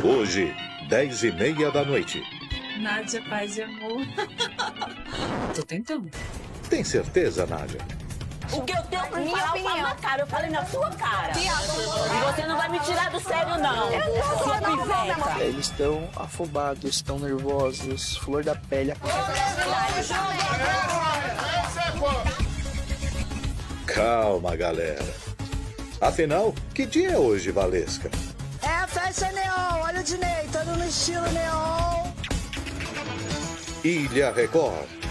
Hoje, 10h30 da noite. Nádia, paz e amor. Tô tentando. Tem certeza, Nádia? O que eu tenho pra me falar, eu falo na cara. Eu falei na sua cara. E você não vai me tirar do sério, não. Sua piveta. Eles estão afobados, estão nervosos, flor da pele. Calma, galera. Afinal, que dia é hoje, Valesca? É a festa neon, olha o Dinei, todo no estilo neon. Ilha Record.